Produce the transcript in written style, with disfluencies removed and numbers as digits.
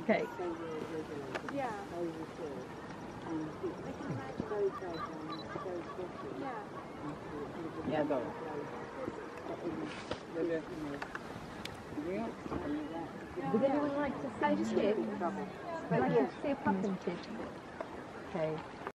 Okay. Yeah. Yeah, go. Would anyone like to see? I just did. Would like to see a puffin chick? Okay.